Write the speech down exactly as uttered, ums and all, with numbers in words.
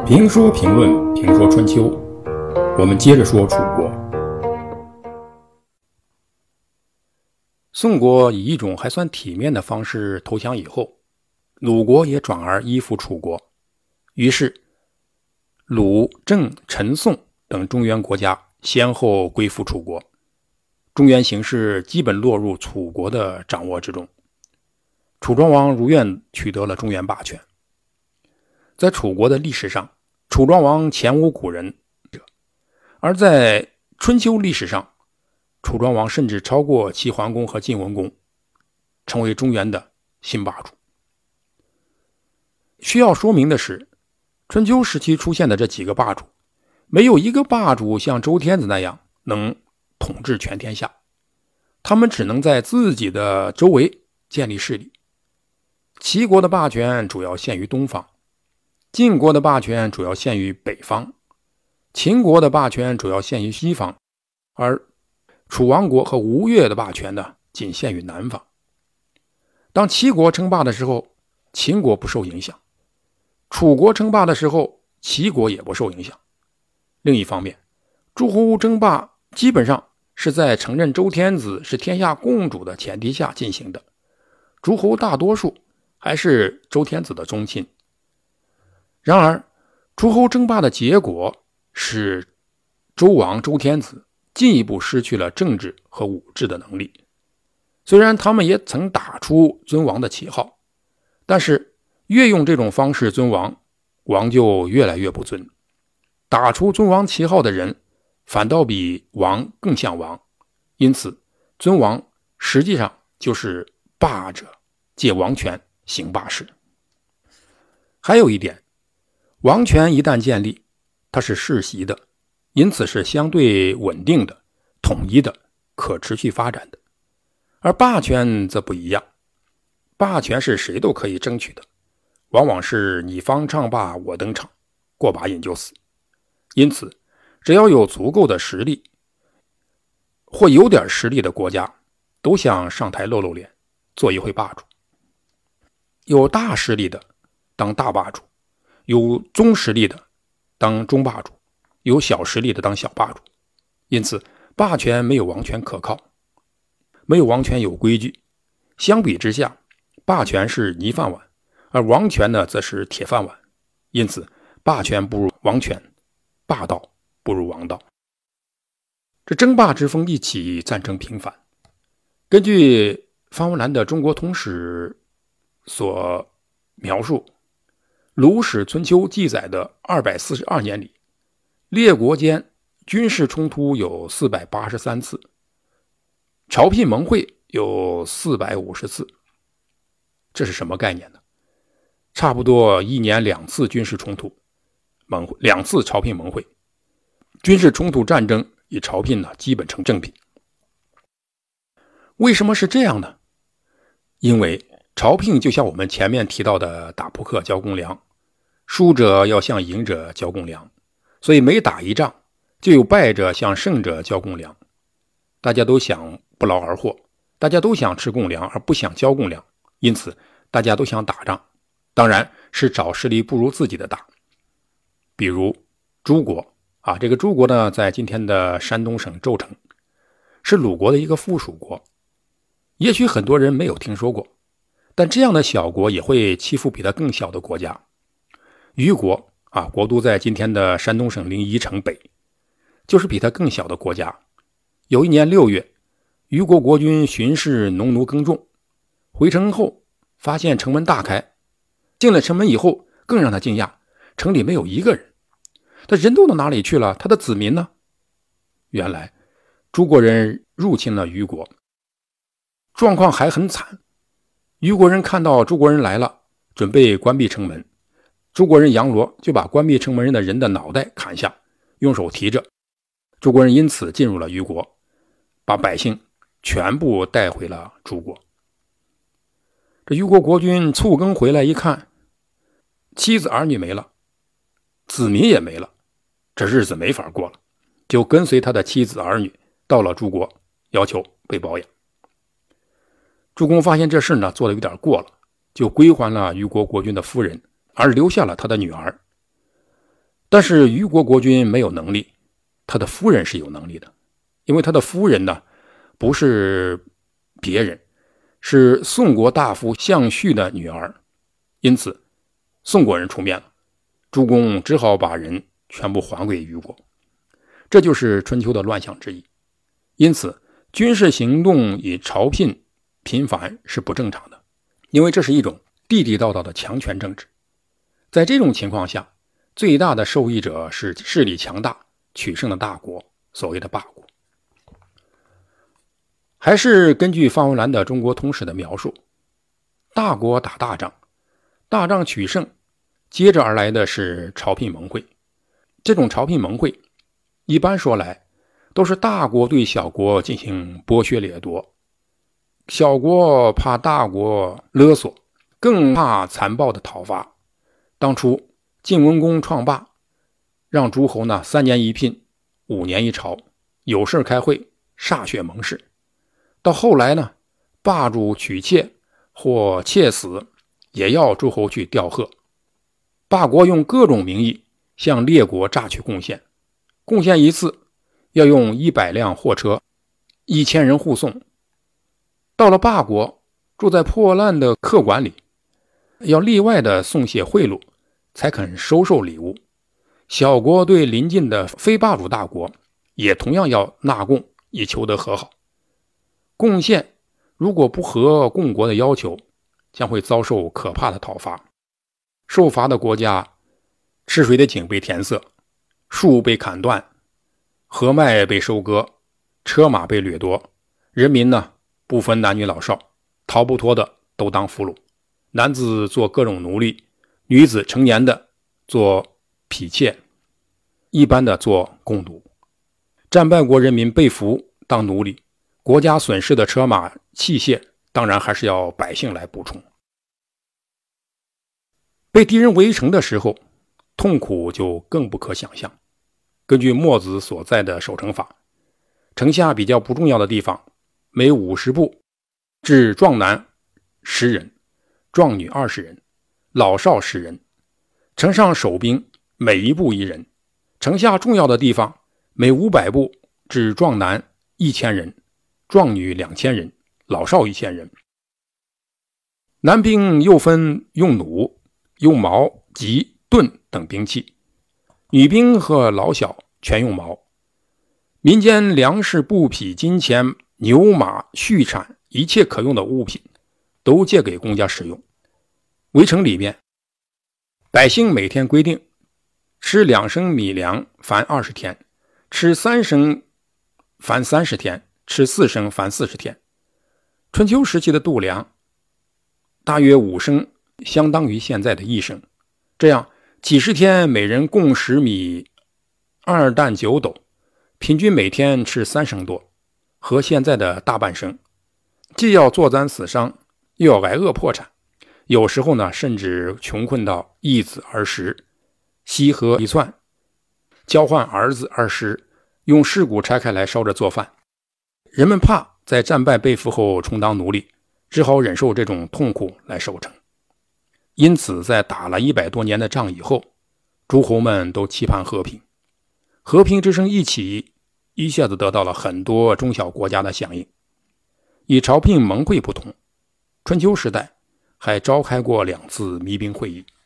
评书评论评说春秋，我们接着说楚国。宋国以一种还算体面的方式投降以后，鲁国也转而依附楚国，于是鲁、郑、陈、宋等中原国家先后归附楚国，中原形势基本落入楚国的掌握之中。楚庄王如愿取得了中原霸权。在楚国的历史上，楚庄王前无古人，而在春秋历史上，楚庄王甚至超过齐桓公和晋文公，成为中原的新霸主。需要说明的是，春秋时期出现的这几个霸主，没有一个霸主像周天子那样能统治全天下，他们只能在自己的周围建立势力。齐国的霸权主要限于东方，晋国的霸权主要限于北方，秦国的霸权主要限于西方，而楚王国和吴越的霸权呢，仅限于南方。当齐国称霸的时候，秦国不受影响；楚国称霸的时候，齐国也不受影响。另一方面，诸侯争霸基本上是在承认周天子是天下共主的前提下进行的，诸侯大多数还是周天子的宗亲。然而，诸侯争霸的结果使周王周天子进一步失去了政治和武治的能力。虽然他们也曾打出尊王的旗号，但是越用这种方式尊王，王就越来越不尊。打出尊王旗号的人反倒比王更像王，因此尊王实际上就是霸者借王权行霸事。还有一点，王权一旦建立，它是世袭的，因此是相对稳定的、统一的、可持续发展的。而霸权则不一样，霸权是谁都可以争取的，往往是你方唱罢我登场，过把瘾就死。因此，只要有足够的实力，或有点实力的国家，都想上台露露脸，做一回霸主。有大实力的当大霸主，有中实力的当中霸主，有小实力的当小霸主。因此，霸权没有王权可靠，没有王权有规矩。相比之下，霸权是泥饭碗，而王权呢，则是铁饭碗。因此，霸权不如王权，霸道不如王道。这争霸之风一起，战争频繁。根据方文澜的《中国通史》所描述，鲁史春秋记载的二百四十二年里，列国间军事冲突有四百八十三次，朝聘盟会有四百五十次。这是什么概念呢？差不多一年两次军事冲突，盟两次朝聘盟会。军事冲突战争与朝聘呢，基本成正比。为什么是这样呢？因为朝聘就像我们前面提到的打扑克交公粮，输者要向赢者交公粮，所以每打一仗就有败者向胜者交公粮。大家都想不劳而获，大家都想吃公粮而不想交公粮，因此大家都想打仗，当然是找实力不如自己的打。比如诸国啊，这个诸国呢，在今天的山东省周城，是鲁国的一个附属国。也许很多人没有听说过，但这样的小国也会欺负比它更小的国家。虞国啊，国都在今天的山东省临沂城北，就是比它更小的国家。有一年六月，虞国国君巡视农奴耕种，回城后发现城门大开，进了城门以后更让他惊讶，城里没有一个人。他人都到哪里去了？他的子民呢？原来诸国人入侵了虞国，状况还很惨。虞国人看到诸国人来了，准备关闭城门，诸国人杨罗就把关闭城门人的人的脑袋砍下，用手提着。诸国人因此进入了虞国，把百姓全部带回了诸国。这虞国国君促更回来一看，妻子儿女没了，子民也没了，这日子没法过了，就跟随他的妻子儿女到了诸国，要求被保养。诸公发现这事呢做得有点过了，就归还了虞国国君的夫人，而留下了他的女儿。 但是虞国国君没有能力，他的夫人是有能力的，因为他的夫人呢，不是别人，是宋国大夫项绪的女儿，因此宋国人出面了，诸公只好把人全部还归虞国。这就是春秋的乱象之一。因此军事行动以朝聘频繁是不正常的，因为这是一种地地道道的强权政治。在这种情况下，最大的受益者是势力强大取胜的大国，所谓的霸国。还是根据方文澜的《中国通史》的描述，大国打大仗，大仗取胜，接着而来的是朝聘盟会。这种朝聘盟会一般说来都是大国对小国进行剥削掠夺，小国怕大国勒索，更怕残暴的讨伐。当初晋文公创霸，让诸侯呢三年一聘，五年一朝，有事开会，歃血盟誓。到后来呢，霸主娶妾或妾死，也要诸侯去吊贺。霸国用各种名义向列国榨取贡献，贡献一次要用一百辆货车，一千人护送。到了霸国，住在破烂的客馆里，要例外的送些贿赂，才肯收受礼物。小国对邻近的非霸主大国，也同样要纳贡，以求得和好。贡献如果不合共国的要求，将会遭受可怕的讨伐。受罚的国家，吃水的井被填塞，树被砍断，河脉被收割，车马被掠夺，人民呢不分男女老少，逃不脱的都当俘虏，男子做各种奴隶，女子成年的做婢妾，一般的做工奴。战败国人民被俘当奴隶，国家损失的车马器械当然还是要百姓来补充。被敌人围城的时候，痛苦就更不可想象。根据墨子所在的守城法，城下比较不重要的地方，每五十步置壮男十人，壮女二十人，老少十人。城上守兵每一步一人。城下重要的地方，每五百步置壮男一千人，壮女两千人，老少一千人。男兵又分用弩、用矛、戟、盾等兵器，女兵和老小全用矛。民间粮食、布匹、金钱、牛马、畜产，一切可用的物品都借给公家使用。围城里面，百姓每天规定吃两升米粮凡二十天，吃三升凡三十天，吃四升凡四十天。春秋时期的度粮大约五升，相当于现在的一升。这样几十天每人共食米二担九斗，平均每天吃三升多，和现在的大半升。既要坐攒死伤，又要挨饿破产，有时候呢甚至穷困到一子而食，西河一窜，交换儿子而食，用尸骨拆开来烧着做饭。人们怕在战败被俘后充当奴隶，只好忍受这种痛苦来守城。因此在打了一百多年的仗以后，诸侯们都期盼和平。和平之声一起，一下子得到了很多中小国家的响应。以朝聘盟会不同，春秋时代还召开过两次弭兵会议。